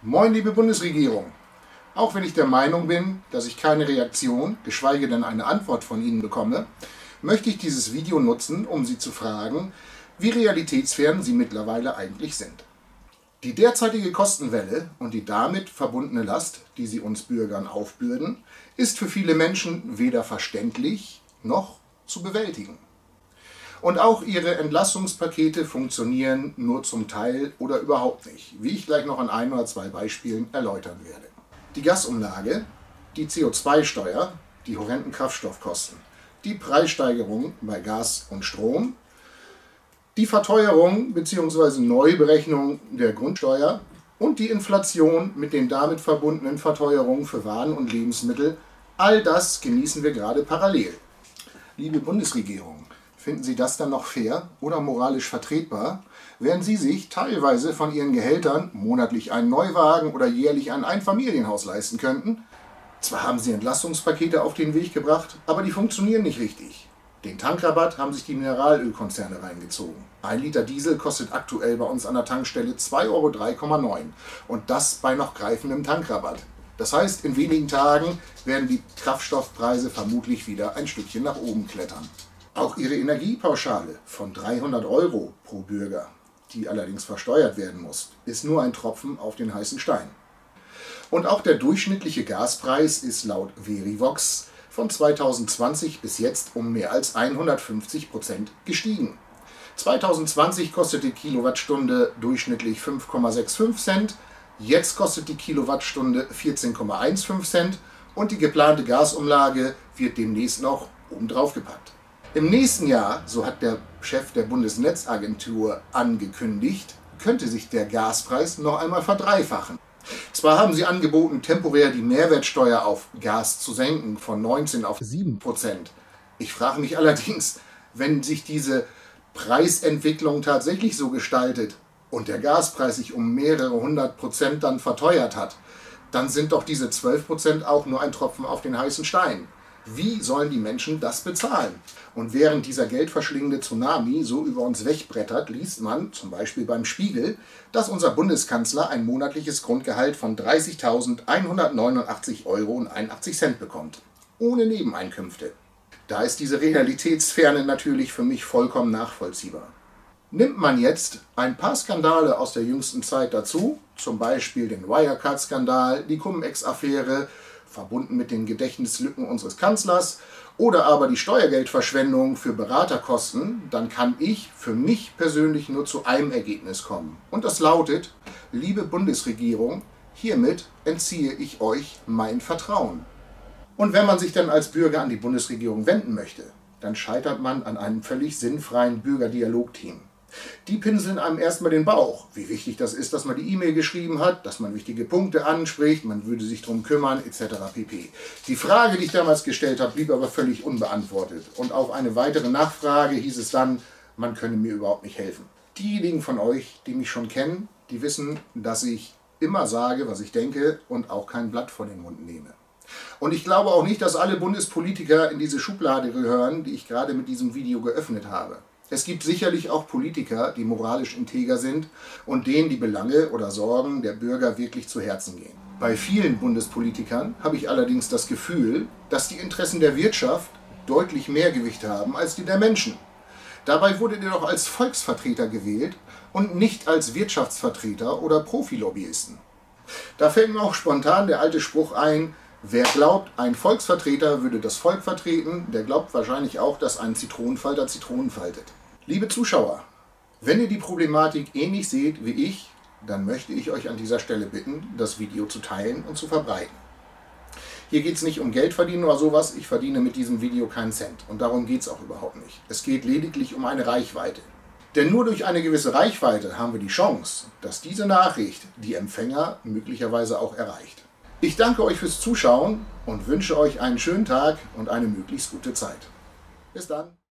Moin, liebe Bundesregierung! Auch wenn ich der Meinung bin, dass ich keine Reaktion, geschweige denn eine Antwort von Ihnen bekomme, möchte ich dieses Video nutzen, um Sie zu fragen, wie realitätsfern Sie mittlerweile eigentlich sind. Die derzeitige Kostenwelle und die damit verbundene Last, die Sie uns Bürgern aufbürden, ist für viele Menschen weder verständlich noch zu bewältigen. Und auch ihre Entlastungspakete funktionieren nur zum Teil oder überhaupt nicht, wie ich gleich noch an ein oder zwei Beispielen erläutern werde. Die Gasumlage, die CO2-Steuer, die horrenden Kraftstoffkosten, die Preissteigerung bei Gas und Strom, die Verteuerung bzw. Neuberechnung der Grundsteuer und die Inflation mit den damit verbundenen Verteuerungen für Waren und Lebensmittel, all das genießen wir gerade parallel. Liebe Bundesregierung, finden Sie das dann noch fair oder moralisch vertretbar, während Sie sich teilweise von Ihren Gehältern monatlich einen Neuwagen oder jährlich ein Einfamilienhaus leisten könnten? Zwar haben Sie Entlastungspakete auf den Weg gebracht, aber die funktionieren nicht richtig. Den Tankrabatt haben sich die Mineralölkonzerne reingezogen. 1 Liter Diesel kostet aktuell bei uns an der Tankstelle 2,03,9 € und das bei noch greifendem Tankrabatt. Das heißt, in wenigen Tagen werden die Kraftstoffpreise vermutlich wieder ein Stückchen nach oben klettern. Auch Ihre Energiepauschale von 300 € pro Bürger, die allerdings versteuert werden muss, ist nur ein Tropfen auf den heißen Stein. Und auch der durchschnittliche Gaspreis ist laut Verivox von 2020 bis jetzt um mehr als 150% gestiegen. 2020 kostet die Kilowattstunde durchschnittlich 5,65 Cent, jetzt kostet die Kilowattstunde 14,15 Cent und die geplante Gasumlage wird demnächst noch obendrauf gepackt. Im nächsten Jahr, so hat der Chef der Bundesnetzagentur angekündigt, könnte sich der Gaspreis noch einmal verdreifachen. Zwar haben sie angeboten, temporär die Mehrwertsteuer auf Gas zu senken von 19 auf 7%. Ich frage mich allerdings, wenn sich diese Preisentwicklung tatsächlich so gestaltet und der Gaspreis sich um mehrere 100% dann verteuert hat, dann sind doch diese 12% auch nur ein Tropfen auf den heißen Stein. Wie sollen die Menschen das bezahlen? Und während dieser geldverschlingende Tsunami so über uns wegbrettert, liest man, zum Beispiel beim Spiegel, dass unser Bundeskanzler ein monatliches Grundgehalt von 30.189,81 € bekommt, ohne Nebeneinkünfte. Da ist diese Realitätsferne natürlich für mich vollkommen nachvollziehbar. Nimmt man jetzt ein paar Skandale aus der jüngsten Zeit dazu, zum Beispiel den Wirecard-Skandal, die Cum-Ex-Affäre, verbunden mit den Gedächtnislücken unseres Kanzlers, oder aber die Steuergeldverschwendung für Beraterkosten, dann kann ich für mich persönlich nur zu einem Ergebnis kommen. Und das lautet: Liebe Bundesregierung, hiermit entziehe ich euch mein Vertrauen. Und wenn man sich dann als Bürger an die Bundesregierung wenden möchte, dann scheitert man an einem völlig sinnfreien Bürgerdialogteam. Die pinseln einem erstmal den Bauch, wie wichtig das ist, dass man die E-Mail geschrieben hat, dass man wichtige Punkte anspricht, man würde sich darum kümmern, etc. pp. Die Frage, die ich damals gestellt habe, blieb aber völlig unbeantwortet. Und auf eine weitere Nachfrage hieß es dann, man könne mir überhaupt nicht helfen. Diejenigen von euch, die mich schon kennen, die wissen, dass ich immer sage, was ich denke und auch kein Blatt vor den Mund nehme. Und ich glaube auch nicht, dass alle Bundespolitiker in diese Schublade gehören, die ich gerade mit diesem Video geöffnet habe. Es gibt sicherlich auch Politiker, die moralisch integer sind und denen die Belange oder Sorgen der Bürger wirklich zu Herzen gehen. Bei vielen Bundespolitikern habe ich allerdings das Gefühl, dass die Interessen der Wirtschaft deutlich mehr Gewicht haben als die der Menschen. Dabei wurdet ihr doch als Volksvertreter gewählt und nicht als Wirtschaftsvertreter oder Profilobbyisten. Da fällt mir auch spontan der alte Spruch ein: Wer glaubt, ein Volksvertreter würde das Volk vertreten, der glaubt wahrscheinlich auch, dass ein Zitronenfalter Zitronen faltet. Liebe Zuschauer, wenn ihr die Problematik ähnlich seht wie ich, dann möchte ich euch an dieser Stelle bitten, das Video zu teilen und zu verbreiten. Hier geht es nicht um Geld verdienen oder sowas, ich verdiene mit diesem Video keinen Cent und darum geht es auch überhaupt nicht. Es geht lediglich um eine Reichweite. Denn nur durch eine gewisse Reichweite haben wir die Chance, dass diese Nachricht die Empfänger möglicherweise auch erreicht. Ich danke euch fürs Zuschauen und wünsche euch einen schönen Tag und eine möglichst gute Zeit. Bis dann!